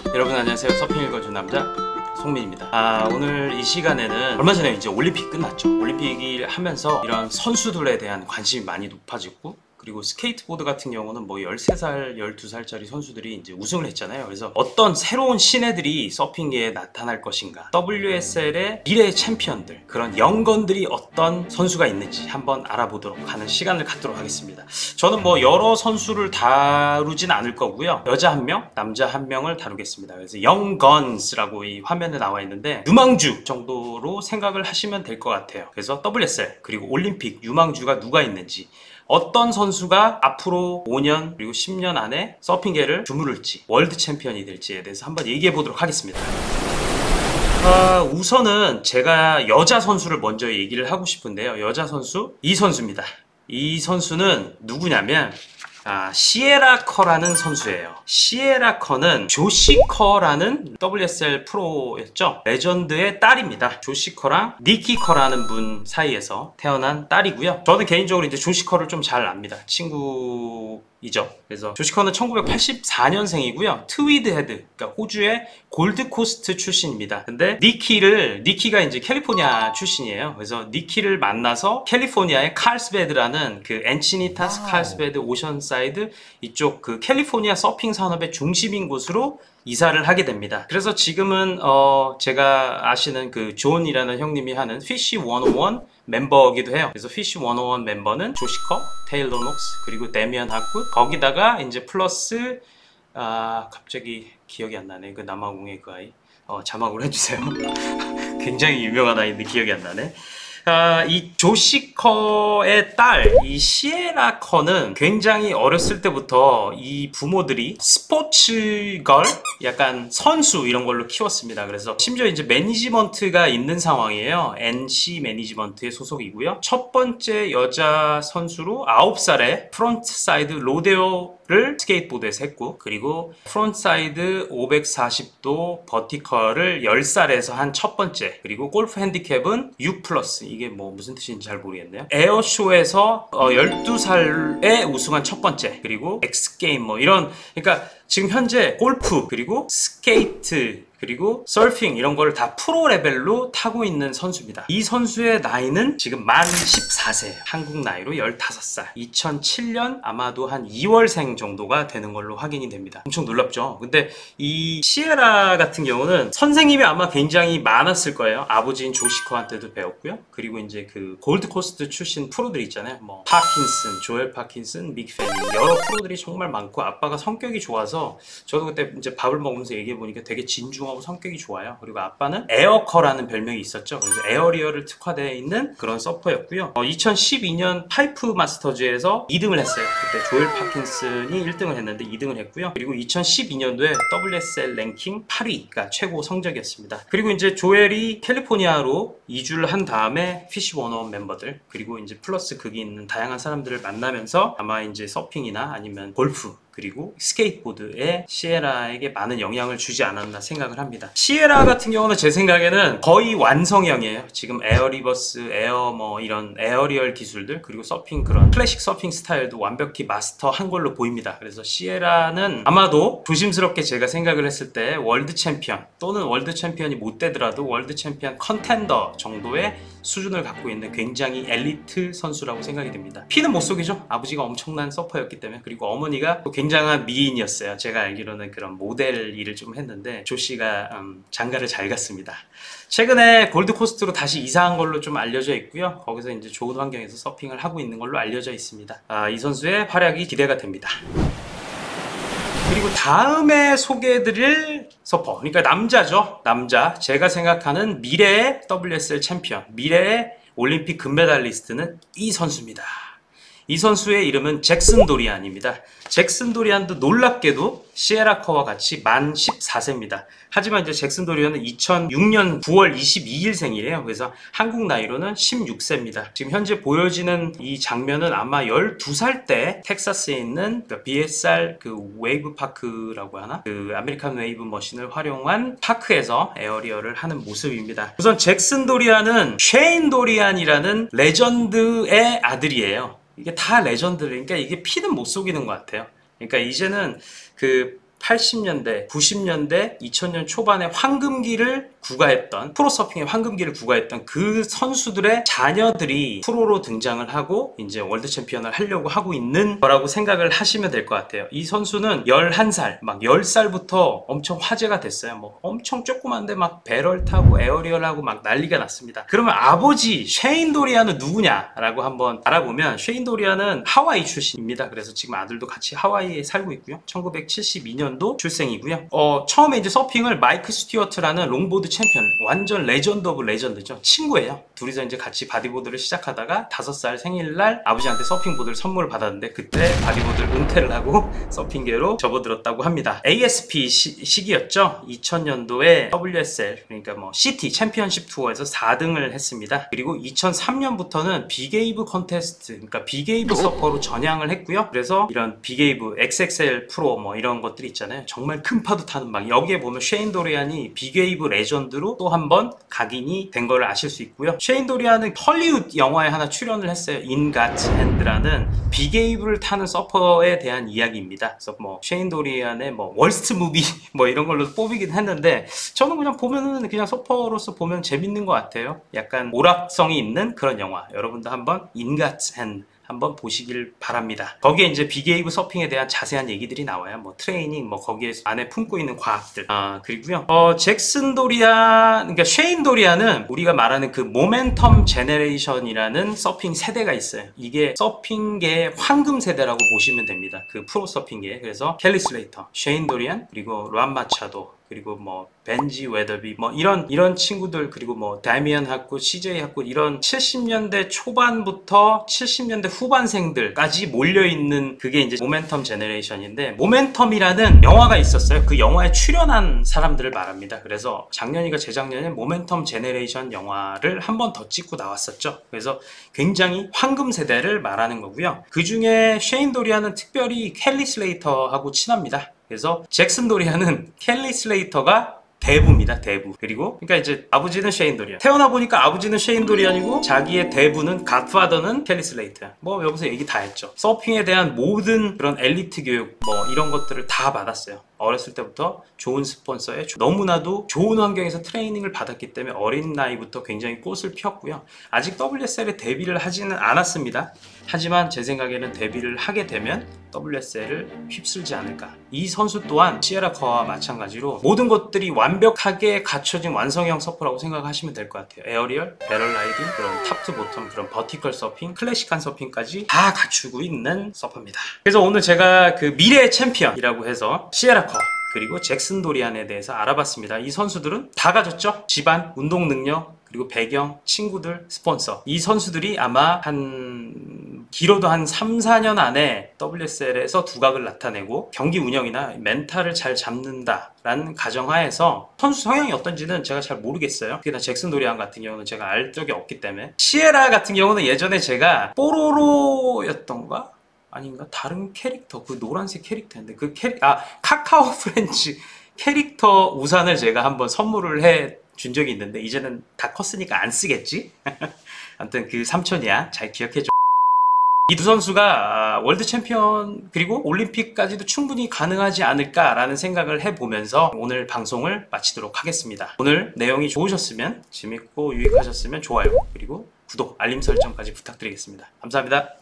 여러분 안녕하세요. 서핑 읽어준 남자 송민입니다. 오늘 이 시간에는 얼마 전에 이제 올림픽 끝났죠. 올림픽을 하면서 이런 선수들에 대한 관심이 많이 높아지고, 그리고 스케이트보드 같은 경우는 뭐 13살, 12살짜리 선수들이 이제 우승을 했잖아요. 그래서 어떤 새로운 신예들이 서핑계에 나타날 것인가, WSL의 미래의 챔피언들, 그런 영건들이 어떤 선수가 있는지 한번 알아보도록 하는 시간을 갖도록 하겠습니다. 저는 뭐 여러 선수를 다루진 않을 거고요. 여자 1명, 남자 1명을 다루겠습니다. 그래서 영건스라고 이 화면에 나와 있는데 유망주 정도로 생각을 하시면 될 것 같아요. 그래서 WSL 그리고 올림픽 유망주가 누가 있는지, 어떤 선수가 앞으로 5년 그리고 10년 안에 서핑계를 주무를지, 월드 챔피언이 될지에 대해서 한번 얘기해 보도록 하겠습니다. 우선은 제가 여자 선수를 먼저 얘기를 하고 싶은데요. 여자 선수 이 선수입니다. 이 선수는 누구냐면 시에라 커라는 선수예요. 시에라 커는 조시 커라는 WSL 프로였죠. 레전드의 딸입니다. 조시 커랑 니키 커라는 분 사이에서 태어난 딸이고요. 저는 개인적으로 이제 조시 커를 좀 잘 압니다. 친구이죠. 그래서 조시 커는 1984년생이고요. 트위드 헤드, 그러니까 호주의 골드코스트 출신입니다. 근데 니키가 이제 캘리포니아 출신이에요. 그래서 니키를 만나서 캘리포니아의 칼스베드라는 그 엔치니타스 칼스베드 오션사이드 이쪽 그 캘리포니아 서핑 산업의 중심인 곳으로 이사를 하게 됩니다. 그래서 지금은 제가 아시는 그 존이라는 형님이 하는 피쉬 101 멤버이기도 해요. 그래서 피쉬 101 멤버는 조시커, 테일러 녹스, 그리고 데미안 하크, 거기다가 이제 플러스 갑자기 기억이 안 나네. 그 남아공의 그 아이. 자막으로 해주세요. 굉장히 유명한 아이인데 기억이 안 나네. 이 조시커의 딸, 이 시에라 커는 굉장히 어렸을 때부터 이 부모들이 스포츠걸, 약간 선수 이런 걸로 키웠습니다. 그래서 심지어 이제 매니지먼트가 있는 상황이에요. NC 매니지먼트의 소속이고요. 첫 번째 여자 선수로 9살에 프론트 사이드 로데오를 스케이트보드에서 했고, 그리고 프론트 사이드 540도 버티컬을 10살에서 한 첫 번째, 그리고 골프 핸디캡은 6+, 이게 뭐 무슨 뜻인지 잘 모르겠네요. 에어쇼에서 12살에 우승한 첫 번째, 그리고 엑스게임 뭐 이런, 그러니까 지금 현재 골프 그리고 스케이트 그리고 서핑 이런 거를 다 프로 레벨로 타고 있는 선수입니다. 이 선수의 나이는 지금 만 14세예요. 한국 나이로 15살. 2007년 아마도 한 2월생 정도가 되는 걸로 확인이 됩니다. 엄청 놀랍죠? 근데 이 시에라 같은 경우는 선생님이 아마 굉장히 많았을 거예요. 아버지인 조시커한테도 배웠고요. 그리고 이제 그 골드코스트 출신 프로들 있잖아요. 뭐 파킨슨, 조엘 파킨슨, 믹페니, 여러 프로들이 정말 많고, 아빠가 성격이 좋아서 저도 그때 이제 밥을 먹으면서 얘기해 보니까 되게 진중하고 성격이 좋아요. 그리고 아빠는 에어커라는 별명이 있었죠. 그래서 에어리어를 특화되어 있는 그런 서퍼였고요. 2012년 파이프 마스터즈에서 2등을 했어요. 그때 조엘 파킨슨이 1등을 했는데 2등을 했고요. 그리고 2012년도에 WSL 랭킹 8위가 최고 성적이었습니다. 그리고 이제 조엘이 캘리포니아로 이주를 한 다음에 피쉬 101 멤버들, 그리고 이제 플러스 거기 있는 다양한 사람들을 만나면서 아마 이제 서핑이나 아니면 골프 그리고 스케이트보드에 시에라에게 많은 영향을 주지 않았나 생각을 합니다. 시에라 같은 경우는 제 생각에는 거의 완성형이에요. 지금 에어 리버스, 에어 뭐 이런 에어리얼 기술들, 그리고 서핑 그런 클래식 서핑 스타일도 완벽히 마스터한 걸로 보입니다. 그래서 시에라는 아마도 조심스럽게 제가 생각을 했을 때 월드 챔피언 또는 월드 챔피언이 못 되더라도 월드 챔피언 컨텐더 정도의 수준을 갖고 있는 굉장히 엘리트 선수라고 생각이 됩니다. 피는 못 속이죠. 아버지가 엄청난 서퍼였기 때문에. 그리고 어머니가 또 굉장한 미인이었어요. 제가 알기로는 그런 모델 일을 좀 했는데 조씨가 장가를 잘 갔습니다. 최근에 골드코스트로 다시 이사한 걸로 좀 알려져 있고요. 거기서 이제 좋은 환경에서 서핑을 하고 있는 걸로 알려져 있습니다. 이 선수의 활약이 기대가 됩니다. 그리고 다음에 소개해드릴 서퍼, 그러니까 남자죠. 남자, 제가 생각하는 미래의 WSL 챔피언, 미래의 올림픽 금메달리스트는 이 선수입니다. 이 선수의 이름은 잭슨 도리안입니다. 잭슨 도리안도 놀랍게도 시에라 커와 같이 만 14세입니다. 하지만 이제 잭슨 도리안은 2006년 9월 22일생이래요. 그래서 한국 나이로는 16세입니다. 지금 현재 보여지는 이 장면은 아마 12살 때 텍사스에 있는 그 BSR 그 웨이브 파크라고 하나? 그 아메리칸 웨이브 머신을 활용한 파크에서 에어리어를 하는 모습입니다. 우선 잭슨 도리안은 쉐인 도리안이라는 레전드의 아들이에요. 이게 다 레전드를, 그러니까 이게 피는 못 속이는 것 같아요. 그러니까 이제는 그 80년대, 90년대, 2000년 초반에 황금기를 구가했던, 프로서핑의 황금기를 구가했던 그 선수들의 자녀들이 프로로 등장을 하고 이제 월드 챔피언을 하려고 하고 있는 거라고 생각을 하시면 될 것 같아요. 이 선수는 11살, 막 10살부터 엄청 화제가 됐어요. 뭐 엄청 조그만데 막 배럴 타고 에어리얼하고 막 난리가 났습니다. 그러면 아버지 쉐인 도리안은 누구냐라고 한번 알아보면, 쉐인 도리안은 하와이 출신입니다. 그래서 지금 아들도 같이 하와이에 살고 있고요. 1972년도 출생이고요. 처음에 이제 서핑을 마이크 스튜어트라는 롱보드 챔피언, 완전 레전드 오브 레전드죠. 친구예요. 둘이서 이제 같이 바디보드를 시작하다가 5살 생일날 아버지한테 서핑보드를 선물을 받았는데 그때 바디보드를 은퇴를 하고 서핑계로 접어들었다고 합니다. ASP 시기였죠. 2000년도에 WSL, 그러니까 뭐 CT 챔피언십 투어에서 4등을 했습니다. 그리고 2003년부터는 빅웨이브 컨테스트, 그러니까 빅웨이브 서퍼로 전향을 했고요. 그래서 이런 빅웨이브 XXL 프로 뭐 이런 것들이 있잖아요. 정말 큰 파도 타는 방, 여기에 보면 쉐인 도리안이 빅웨이브 레전드로 또 한 번 각인이 된 걸 아실 수 있고요. 쉐인 도리안은 헐리우드 영화에 하나 출연을 했어요. In God's Hand라는 빅웨이브를 타는 서퍼에 대한 이야기입니다. 그래서 뭐 쉐인 도리안의 뭐 월스트 무비 뭐 이런 걸로 뽑이긴 했는데, 저는 그냥 보면은 그냥 서퍼로서 보면 재밌는 것 같아요. 약간 오락성이 있는 그런 영화. 여러분도 한번 In God's Hand 한번 보시길 바랍니다. 거기에 이제 빅웨이브 서핑에 대한 자세한 얘기들이 나와요. 뭐 트레이닝, 뭐 거기에 안에 품고 있는 과학들. 그리고요. 잭슨 도리안, 그러니까 쉐인 도리안은 우리가 말하는 그 모멘텀 제네레이션이라는 서핑 세대가 있어요. 이게 서핑계의 황금 세대라고 보시면 됩니다. 그 프로 서핑계. 그래서 켈리 슬레이터, 쉐인 도리안, 그리고 루안 마차도, 그리고 뭐 벤지 웨더비, 뭐 이런 친구들, 그리고 뭐 다미안 핫굿, CJ 핫굿, 이런 70년대 초반부터 70년대 후반생들까지 몰려있는 그게 이제 모멘텀 제너레이션인데, 모멘텀이라는 영화가 있었어요. 그 영화에 출연한 사람들을 말합니다. 그래서 작년이가 재작년에 모멘텀 제너레이션 영화를 한 번 더 찍고 나왔었죠. 그래서 굉장히 황금 세대를 말하는 거고요. 그 중에 쉐인 도리안은 특별히 켈리 슬레이터하고 친합니다. 그래서 잭슨 도리안은 켈리 슬레이터가 대부입니다. 대부. 그리고 그러니까 이제 아버지는 쉐인 도리안, 태어나 보니까 아버지는 쉐인 도리안이고 자기의 대부는 갓파더는 켈리 슬레이터. 뭐 여기서 얘기 다 했죠. 서핑에 대한 모든 그런 엘리트 교육 뭐 이런 것들을 다 받았어요. 어렸을 때부터 좋은 스폰서에 너무나도 좋은 환경에서 트레이닝을 받았기 때문에 어린 나이부터 굉장히 꽃을 피웠고요. 아직 WSL에 데뷔를 하지는 않았습니다. 하지만 제 생각에는 데뷔를 하게 되면 WSL을 휩쓸지 않을까. 이 선수 또한 시에라 커와 마찬가지로 모든 것들이 완벽하게 갖춰진 완성형 서퍼라고 생각하시면 될 것 같아요. 에어리얼, 배럴 라이딩, 그런 탑 투 보텀, 그런 버티컬 서핑, 클래식한 서핑까지 다 갖추고 있는 서퍼입니다. 그래서 오늘 제가 그 미래의 챔피언이라고 해서 시에라 커 그리고 잭슨 도리안에 대해서 알아봤습니다. 이 선수들은 다 가졌죠. 집안, 운동 능력, 그리고 배경, 친구들, 스폰서. 이 선수들이 아마 길어도 한 3, 4년 안에 WSL에서 두각을 나타내고 경기 운영이나 멘탈을 잘 잡는다라는 가정하에서, 선수 성향이 어떤지는 제가 잘 모르겠어요. 특히나 잭슨 도리안 같은 경우는 제가 알 적이 없기 때문에. 시에라 같은 경우는 예전에 제가 뽀로로였던가? 아닌가? 다른 캐릭터, 그 노란색 캐릭터인데 그 카카오 프렌즈 캐릭터 우산을 제가 한번 선물을 해 준 적이 있는데 이제는 다 컸으니까 안 쓰겠지? 아무튼 그 삼촌이야. 잘 기억해줘. 이 두 선수가 월드 챔피언 그리고 올림픽까지도 충분히 가능하지 않을까라는 생각을 해보면서 오늘 방송을 마치도록 하겠습니다. 오늘 내용이 좋으셨으면, 재밌고 유익하셨으면 좋아요, 그리고 구독, 알림 설정까지 부탁드리겠습니다. 감사합니다.